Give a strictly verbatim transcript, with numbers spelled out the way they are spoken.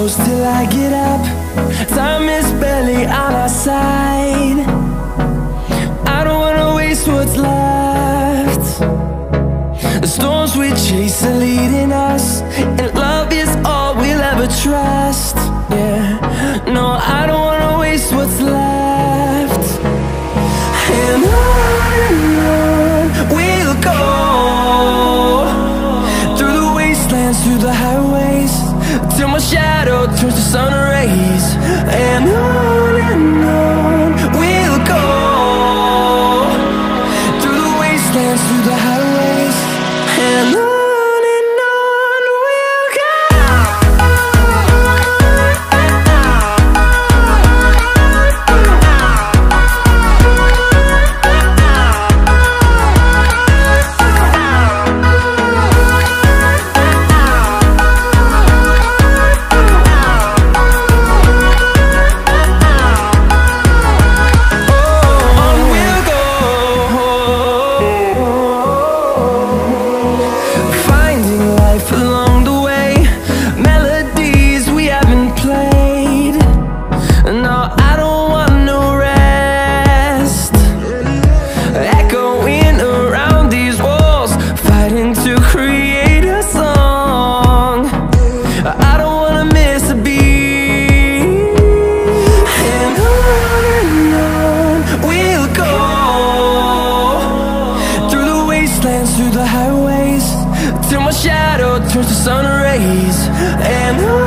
close till I get up. Time is barely on our side. I don't wanna waste what's left. The storms we chase are leading us, and love is all we'll ever trust. Yeah, no, I don't wanna waste what's left. And on and on we'll go, through the wastelands, through the highways, till my shadow turns to sun rays. And on and on we'll go, through the wastelands, through the highways, and on. Through the highways, till my shadow turns to sun rays. And